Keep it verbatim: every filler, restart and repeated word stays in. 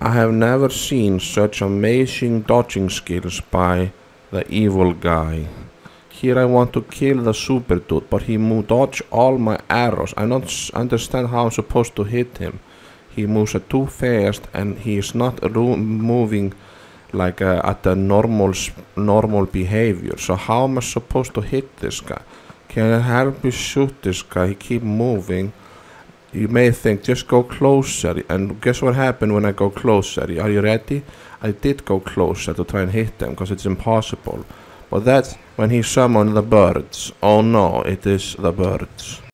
I have never seen such amazing dodging skills by the evil guy. Here I want to kill the super dude, but he mo dodge all my arrows. I don't s understand how I'm supposed to hit him. He moves uh, too fast, and he is not moving like uh, at the normal normal behavior. So how am I supposed to hit this guy? Can I help you shoot this guy? He keep moving. You may think, just go closer, and guess what happened when I go closer? Are you ready? I did go closer to try and hit them, because it's impossible. But that's when he summoned the birds. Oh no, it is the birds.